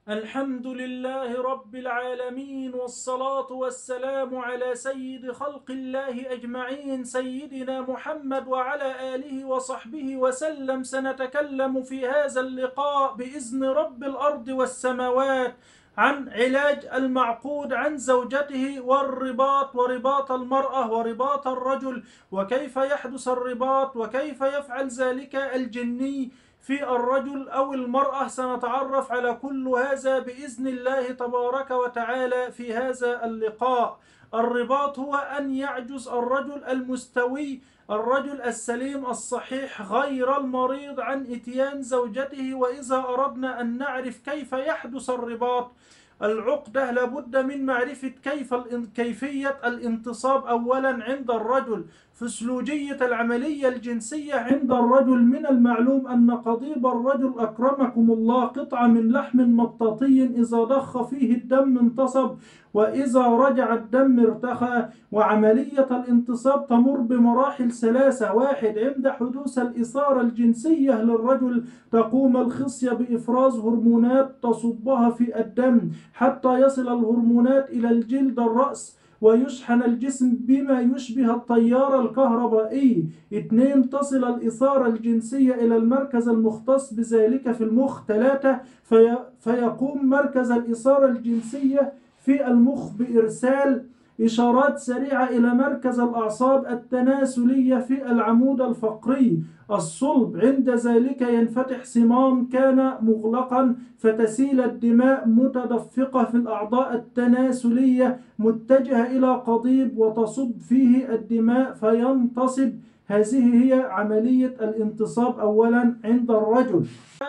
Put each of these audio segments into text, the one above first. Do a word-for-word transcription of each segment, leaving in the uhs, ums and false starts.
الحمد لله رب العالمين، والصلاة والسلام على سيد خلق الله أجمعين، سيدنا محمد وعلى آله وصحبه وسلم. سنتكلم في هذا اللقاء بإذن رب الأرض والسماوات عن علاج المعقود عن زوجته، والرباط ورباط المرأة ورباط الرجل، وكيف يحدث الرباط وكيف يفعل ذلك الجني في الرجل أو المرأة. سنتعرف على كل هذا بإذن الله تبارك وتعالى في هذا اللقاء. الرباط هو أن يعجز الرجل المستوي، الرجل السليم الصحيح غير المريض، عن إتيان زوجته. وإذا أردنا أن نعرف كيف يحدث الرباط العقدة، لابد من معرفة كيف كيفية الانتصاب أولا عند الرجل. فسيولوجية العملية الجنسية عند الرجل: من المعلوم أن قضيب الرجل أكرمكم الله قطعة من لحم مطاطي، إذا ضخ فيه الدم انتصب، وإذا رجع الدم ارتخى. وعملية الانتصاب تمر بمراحل ثلاثة: واحد، عند حدوث الإثارة الجنسية للرجل تقوم الخصية بإفراز هرمونات تصبها في الدم حتى يصل الهرمونات إلى الجلد الرأس ويشحن الجسم بما يشبه التيار الكهربائي. اثنين، تصل الإثارة الجنسية إلى المركز المختص بذلك في المخ. ثلاثة، في فيقوم مركز الإثارة الجنسية في المخ بإرسال إشارات سريعة إلى مركز الأعصاب التناسلية في العمود الفقري الصلب. عند ذلك ينفتح صمام كان مغلقا، فتسيل الدماء متدفقة في الأعضاء التناسلية متجهة إلى قضيب وتصب فيه الدماء فينتصب. هذه هي عملية الانتصاب أولا عند الرجل.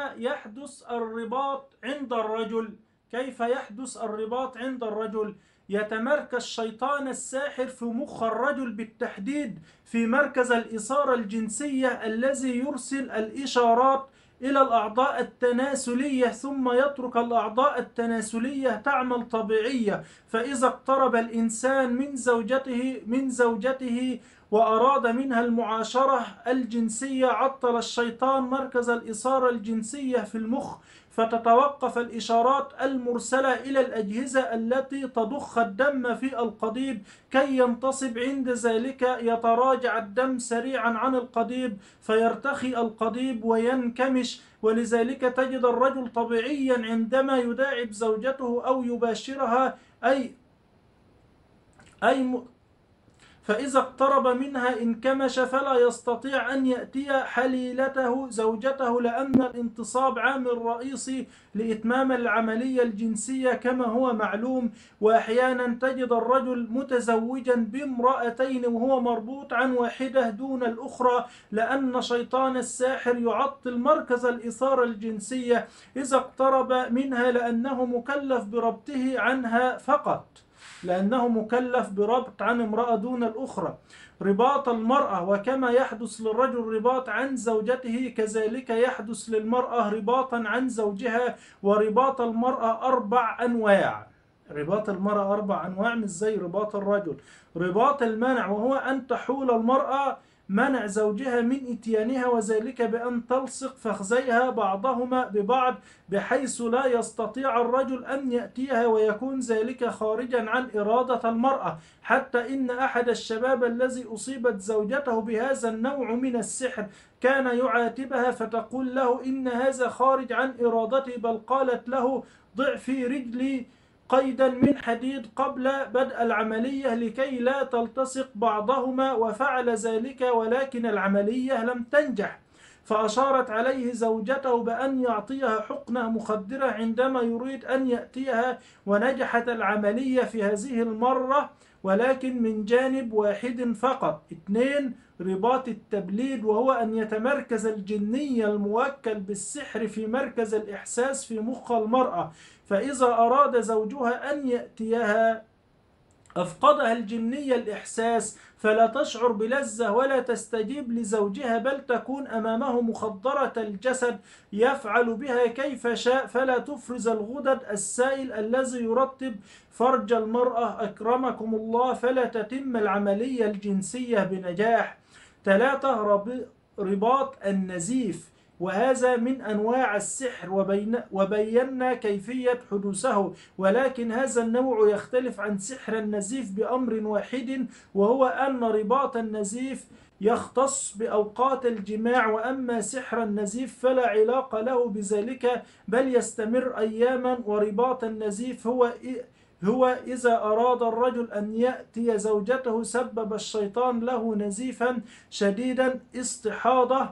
يحدث الرباط عند الرجل. كيف يحدث الرباط عند الرجل؟ يتمركز شيطان الساحر في مخ الرجل، بالتحديد في مركز الإثارة الجنسية الذي يرسل الإشارات إلى الأعضاء التناسلية، ثم يترك الأعضاء التناسلية تعمل طبيعية. فإذا اقترب الإنسان من زوجته من زوجته وأراد منها المعاشرة الجنسية، عطل الشيطان مركز الإثارة الجنسية في المخ، فتتوقف الإشارات المرسلة إلى الأجهزة التي تضخ الدم في القضيب كي ينتصب. عند ذلك يتراجع الدم سريعا عن القضيب فيرتخي القضيب وينكمش، ولذلك تجد الرجل طبيعيا عندما يداعب زوجته أو يباشرها، أي أي فإذا اقترب منها انكمش، فلا يستطيع أن يأتي حليلته زوجته، لأن الانتصاب عامل رئيسي لإتمام العملية الجنسية كما هو معلوم. وأحيانا تجد الرجل متزوجا بامرأتين وهو مربوط عن واحدة دون الأخرى، لأن شيطان الساحر يعطل مركز الإثارة الجنسية إذا اقترب منها، لأنه مكلف بربطه عنها فقط، لأنه مكلف بربط عن امرأة دون الأخرى. رباط المرأة: وكما يحدث للرجل رباط عن زوجته، كذلك يحدث للمرأة رباطا عن زوجها. ورباط المرأة أربع أنواع. رباط المرأة أربع أنواع، مش زي رباط الرجل. رباط المنع، وهو أن تحول المرأة منع زوجها من إتيانها، وذلك بأن تلصق فخذيها بعضهما ببعض بحيث لا يستطيع الرجل أن يأتيها، ويكون ذلك خارجا عن إرادة المرأة. حتى إن أحد الشباب الذي أصيبت زوجته بهذا النوع من السحر كان يعاتبها فتقول له إن هذا خارج عن إرادتي، بل قالت له: ضع في رجلي قيدا من حديد قبل بدء العملية لكي لا تلتصق بعضهما، وفعل ذلك ولكن العملية لم تنجح. فأشارت عليه زوجته بأن يعطيها حقنة مخدرة عندما يريد أن يأتيها، ونجحت العملية في هذه المرة ولكن من جانب واحد فقط. اثنين، رباط التبليد، وهو أن يتمركز الجني الموكل بالسحر في مركز الإحساس في مخ المرأة، فإذا أراد زوجها أن يأتيها أفقدها الجني الإحساس، فلا تشعر بلذة ولا تستجيب لزوجها، بل تكون أمامه مخدرة الجسد يفعل بها كيف شاء، فلا تفرز الغدد السائل الذي يرطب فرج المرأة أكرمكم الله، فلا تتم العملية الجنسية بنجاح. ثلاثة، رباط النزيف، وهذا من أنواع السحر وبين وبينا كيفية حدوثه، ولكن هذا النوع يختلف عن سحر النزيف بأمر واحد، وهو أن رباط النزيف يختص بأوقات الجماع، وأما سحر النزيف فلا علاقة له بذلك بل يستمر أياما. ورباط النزيف هو هو إذا أراد الرجل أن يأتي زوجته سبب الشيطان له نزيفا شديدا استحاضة.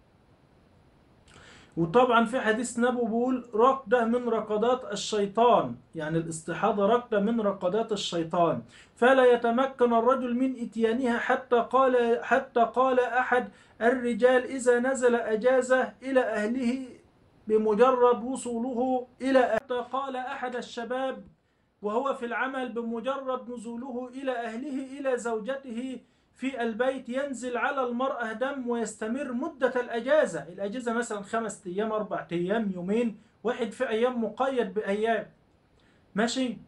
وطبعا في حديث نبوي بيقول ركضة من ركضات الشيطان، يعني الاستحاضة ركضة من ركضات الشيطان، فلا يتمكن الرجل من إتيانها حتى قال حتى قال أحد الرجال إذا نزل أجازه إلى أهله بمجرد وصوله إلى حتى قال أحد الشباب وهو في العمل بمجرد نزوله إلى أهله إلى زوجته في البيت ينزل على المرأة دم ويستمر مدة الأجازة. الأجازة مثلا خمس أيام أربع أيام يومين، واحد في أيام مقيد بأيام، ماشي،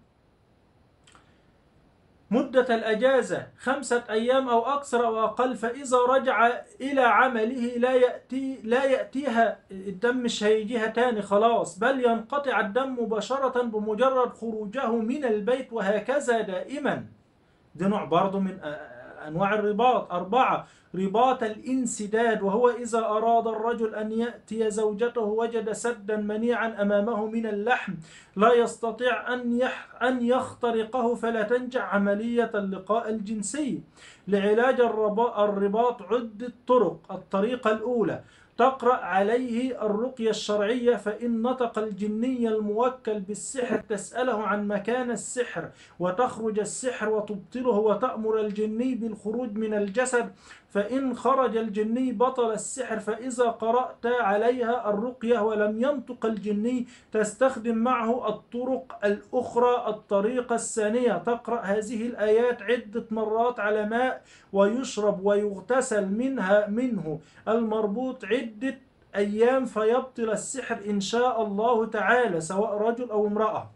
مدة الأجازة خمسة أيام أو أكثر أو أقل. فإذا رجع إلى عمله لا يأتي لا يأتيها الدم، مش هيجيها تاني خلاص، بل ينقطع الدم مباشرة بمجرد خروجه من البيت، وهكذا دائما. ده نوع برضه من أنواع الرباط. أربعة، رباط الانسداد، وهو إذا أراد الرجل أن يأتي زوجته وجد سدا منيعا أمامه من اللحم لا يستطيع أن أن يخترقه فلا تنجح عملية اللقاء الجنسي. لعلاج الرباط عدة طرق. الطريقة الأولى تقرأ عليه الرقية الشرعية، فإن نطق الجني الموكل بالسحر تسأله عن مكان السحر وتخرج السحر وتبطله، وتأمر الجني بالخروج من الجسد، فإن خرج الجني بطل السحر. فإذا قرأت عليها الرقية ولم ينطق الجني تستخدم معه الطرق الأخرى. الطريقة الثانية تقرأ هذه الآيات عدة مرات على ماء ويشرب ويغتسل منها منه المربوط عدة أيام فيبطل السحر إن شاء الله تعالى، سواء رجل أو امرأة.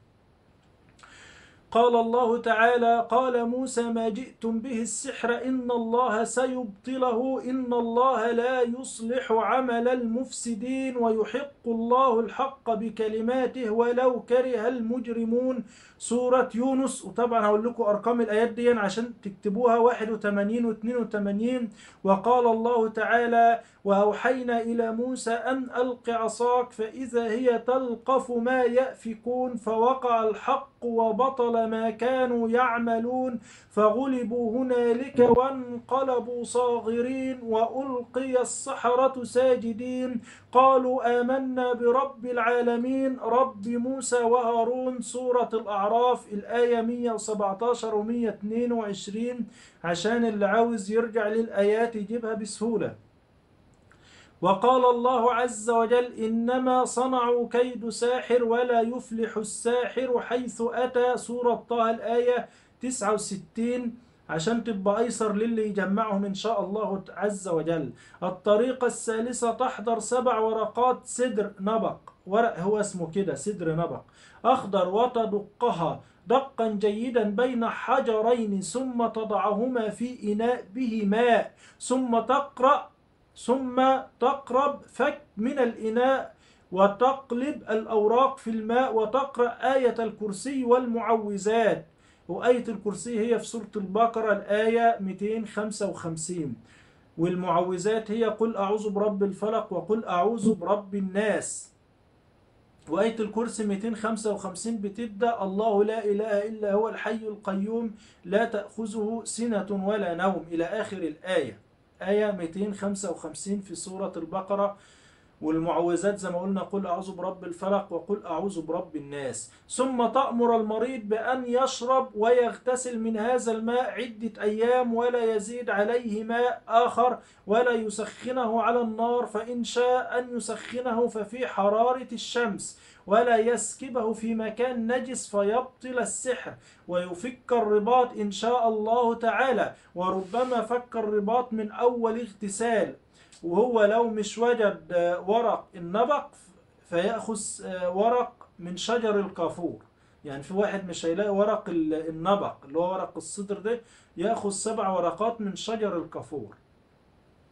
قال الله تعالى: قال موسى ما جئتم به السحر إن الله سيبطله إن الله لا يصلح عمل المفسدين ويحق الله الحق بكلماته ولو كره المجرمون. سورة يونس. وطبعا هقول لكم أرقام الآيات دي عشان تكتبوها، واحد وثمانين واثنين وثمانين. وقال الله تعالى: وأوحينا إلى موسى أن ألق عصاك فإذا هي تلقف ما يأفكون فوقع الحق وبطل ما كانوا يعملون فغلبوا هنالك وانقلبوا صاغرين وألقي السحرة ساجدين قالوا آمنا برب العالمين رب موسى وهارون. سورة الأعراف الآية مئة وسبعة عشر و مئة واثنين وعشرين عشان اللي عاوز يرجع للآيات يجيبها بسهولة. وقال الله عز وجل: إنما صنعوا كيد ساحر ولا يفلح الساحر حيث أتى. سورة طه الآية تسعة وستين عشان تبقى أيسر للي يجمعهم إن شاء الله عز وجل. الطريقة الثالثة تحضر سبع ورقات سدر نبق، ورق هو اسمه كده سدر نبق أخضر، وتدقها دقا جيدا بين حجرين ثم تضعهما في إناء به ماء ثم تقرأ ثم تقرب فك من الإناء وتقلب الأوراق في الماء وتقرأ آية الكرسي والمعوذات. وآية الكرسي هي في سورة البقرة الآية مئتين وخمسة وخمسين، والمعوذات هي قل أعوذ برب الفلق وقل أعوذ برب الناس. وآية الكرسي مئتين وخمسة وخمسين بتبدأ الله لا إله إلا هو الحي القيوم لا تأخذه سنة ولا نوم إلى آخر الآية، آية مئتين وخمسة وخمسين في سورة البقرة. والمعوذات زي ما قلنا قل أعوذ برب الفلق وقل أعوذ برب الناس. ثم تأمر المريض بأن يشرب ويغتسل من هذا الماء عدة أيام ولا يزيد عليه ماء آخر ولا يسخنه على النار، فإن شاء أن يسخنه ففي حرارة الشمس ولا يسكبه في مكان نجس فيبطل السحر ويفك الرباط إن شاء الله تعالى. وربما فك الرباط من أول اغتسال، وهو لو مش وجد ورق النبق فيأخذ ورق من شجر الكافور. يعني في واحد مش هيلاقي ورق النبق اللي هو ورق الصدر ده، يأخذ سبع ورقات من شجر الكافور.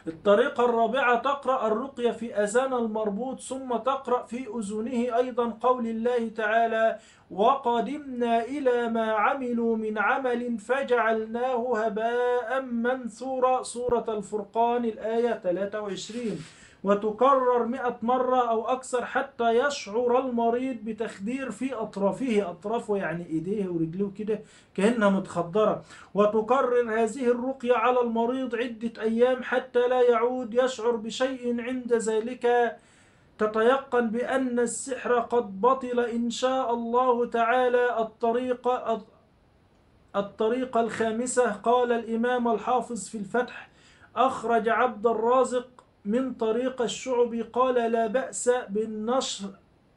الطريقة الرابعة تقرأ الرقية في أذان المربوط ثم تقرأ في أذنه أيضا قول الله تعالى: وقدمنا إلى ما عملوا من عمل فجعلناه هباء منثورا، سورة الفرقان الآية ثلاثة وعشرين. وتكرر مئة مرة أو أكثر حتى يشعر المريض بتخدير في أطرافه، أطرافه يعني إيديه ورجليه كده كأنها متخدرة. وتكرر هذه الرقية على المريض عدة أيام حتى لا يعود يشعر بشيء. عند ذلك تتيقن بأن السحر قد بطل إن شاء الله تعالى. الطريقة الطريقة الخامسة، قال الإمام الحافظ في الفتح: أخرج عبد الرازق من طريق الشعبي قال: لا بأس بالنشر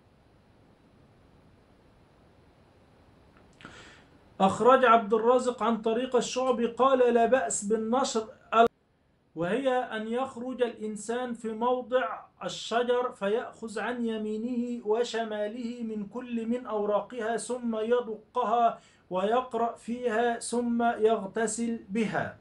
أخرج عبد الرازق عن طريق الشعبي قال: لا بأس بالنشر، وهي أن يخرج الإنسان في موضع الشجر فيأخذ عن يمينه وشماله من كل من أوراقها ثم يدقها ويقرأ فيها ثم يغتسل بها.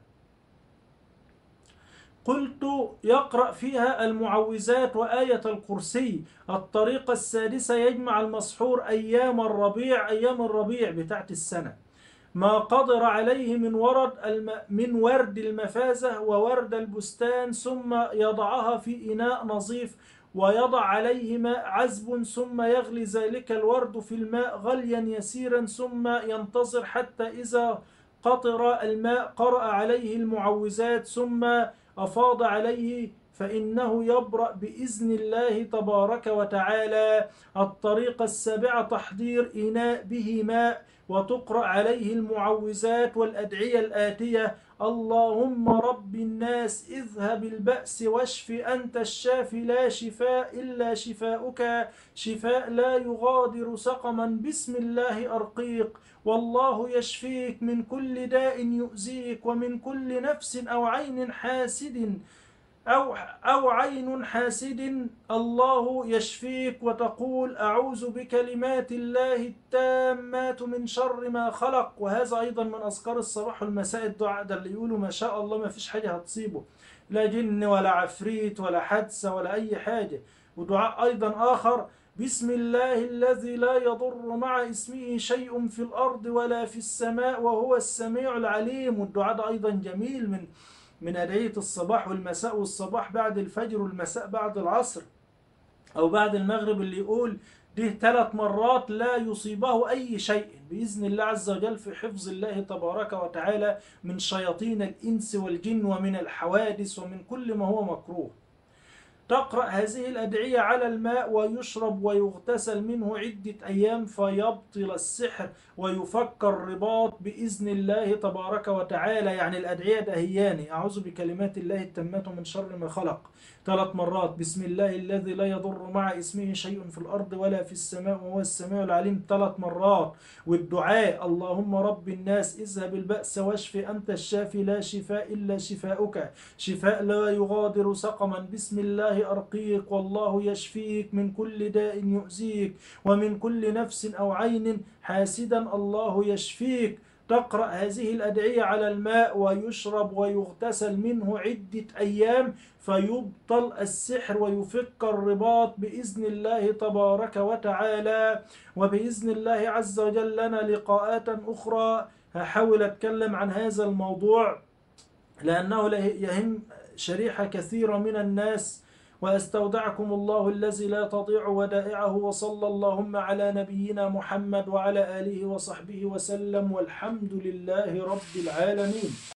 قلت: يقرأ فيها المعوذات وآية الكرسي. الطريقة السادسة، يجمع المسحور أيام الربيع، أيام الربيع بتاعت السنة، ما قدر عليه من ورد الم... من ورد المفازة وورد البستان، ثم يضعها في إناء نظيف ويضع عليه ماء عذب، ثم يغلي ذلك الورد في الماء غليا يسيرا، ثم ينتظر حتى إذا قطر الماء قرأ عليه المعوذات ثم أفاض عليه فإنه يبرأ بإذن الله تبارك وتعالى. الطريقة السابعة، تحضير إناء به ماء وتقرأ عليه المعوذات والأدعية الآتية: اللهم رب الناس اذهب البأس واشف، أنت الشافي لا شفاء إلا شفاؤك، شفاء لا يغادر سقما، بسم الله أرقيك، والله يشفيك من كل داء يؤذيك، ومن كل نفس أو عين حاسد أو أو عين حاسد الله يشفيك. وتقول: أعوذ بكلمات الله التامات من شر ما خلق. وهذا أيضا من أذكار الصباح والمساء. الدعاء ده اللي يقولوا ما شاء الله ما فيش حاجة هتصيبه، لا جن ولا عفريت ولا حادثة ولا أي حاجة. ودعاء أيضا آخر: بسم الله الذي لا يضر مع اسمه شيء في الأرض ولا في السماء وهو السميع العليم. والدعاء ده أيضا جميل، من من أدعية الصباح والمساء، والصباح بعد الفجر والمساء بعد العصر أو بعد المغرب، اللي يقول ده ثلاث مرات لا يصيبه أي شيء بإذن الله عز وجل، في حفظ الله تبارك وتعالى من شياطين الإنس والجن ومن الحوادث ومن كل ما هو مكروه. تقرأ هذه الأدعية على الماء ويشرب ويغتسل منه عدة أيام فيبطل السحر ويفك الرباط بإذن الله تبارك وتعالى. يعني الأدعية دهياني: أعوذ بكلمات الله التامات من شر ما خلق ثلاث مرات، بسم الله الذي لا يضر مع اسمه شيء في الأرض ولا في السماء وهو السميع العليم ثلاث مرات. والدعاء: اللهم رب الناس اذهب البأس واشف، أنت الشافي لا شفاء إلا شفاؤك، شفاء لا يغادر سقما، بسم الله أرقيك، والله يشفيك من كل داء يؤذيك، ومن كل نفس أو عين حاسدا الله يشفيك. تقرأ هذه الأدعية على الماء ويشرب ويغتسل منه عدة أيام فيبطل السحر ويفك الرباط بإذن الله تبارك وتعالى. وبإذن الله عز وجل لنا لقاءات أخرى هحاول أتكلم عن هذا الموضوع لأنه يهم شريحة كثيرة من الناس. وأستودعكم الله الذي لا تضيع ودائعه، وصلى اللهم على نبينا محمد وعلى آله وصحبه وسلم، والحمد لله رب العالمين.